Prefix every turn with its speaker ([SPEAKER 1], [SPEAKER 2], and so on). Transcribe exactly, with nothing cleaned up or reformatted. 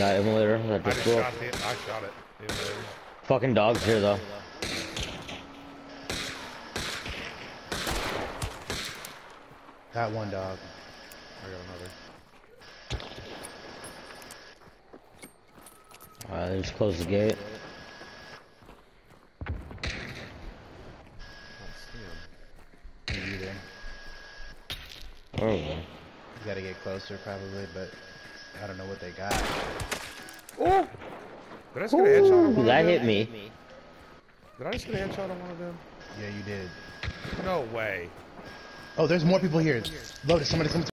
[SPEAKER 1] Got him with her. That
[SPEAKER 2] I
[SPEAKER 1] just
[SPEAKER 2] just
[SPEAKER 1] blew
[SPEAKER 2] shot
[SPEAKER 1] up.
[SPEAKER 2] the. I shot it. The invader.
[SPEAKER 1] Fucking dogs here though.
[SPEAKER 3] Got one dog.
[SPEAKER 2] I got another.
[SPEAKER 1] Alright, they just close the gate.
[SPEAKER 3] Me either.
[SPEAKER 1] Where are we?
[SPEAKER 3] You gotta get closer probably, but I don't know what they got.
[SPEAKER 2] Oh! Did I just get a headshot on one
[SPEAKER 1] That
[SPEAKER 2] of them?
[SPEAKER 1] hit me.
[SPEAKER 2] Did I just get a headshot on one of them?
[SPEAKER 3] Yeah, you did.
[SPEAKER 2] No way.
[SPEAKER 3] Oh, there's more people here. Lotus, somebody come